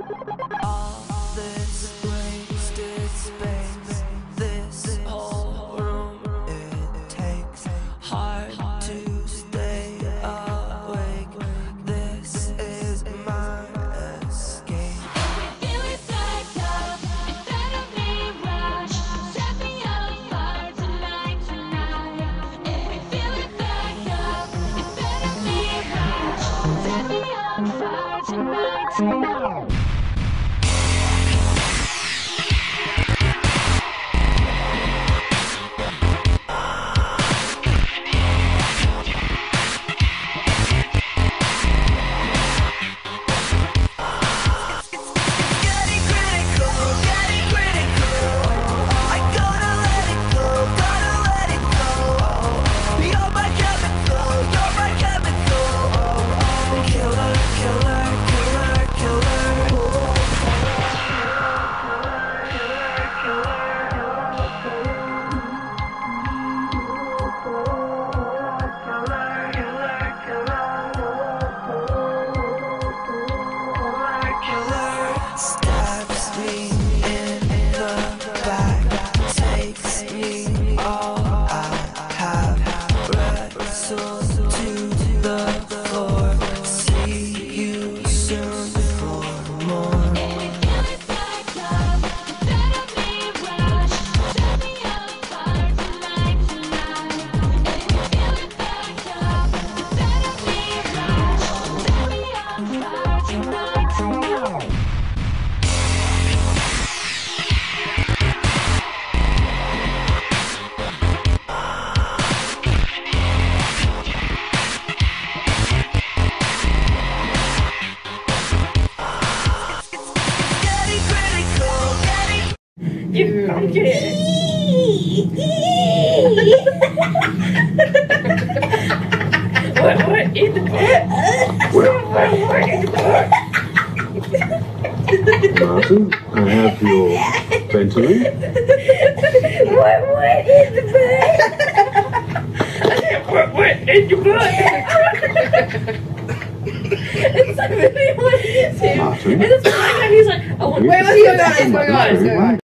All this wasted space, this whole room, it takes hard to stay awake. This is my escape. Feel it back up, it better be right. Set me on fire tonight. If we feel it back up, it better be right. Set me on fire tonight. Stabs me in the back, takes me all I have, wrestles to the floor. See you soon for more. If we feel it back up, it better be right. Set me on fire tonight. If we feel it back up, it better be right. Set me on fire tonight. You funky. What in the butt? What in the butt? Martin, I have your Ventolin. What in the butt? I said, what in your butt? It's like really what he is here. Martin. And it's like, he's like, I want Wait, what's going on?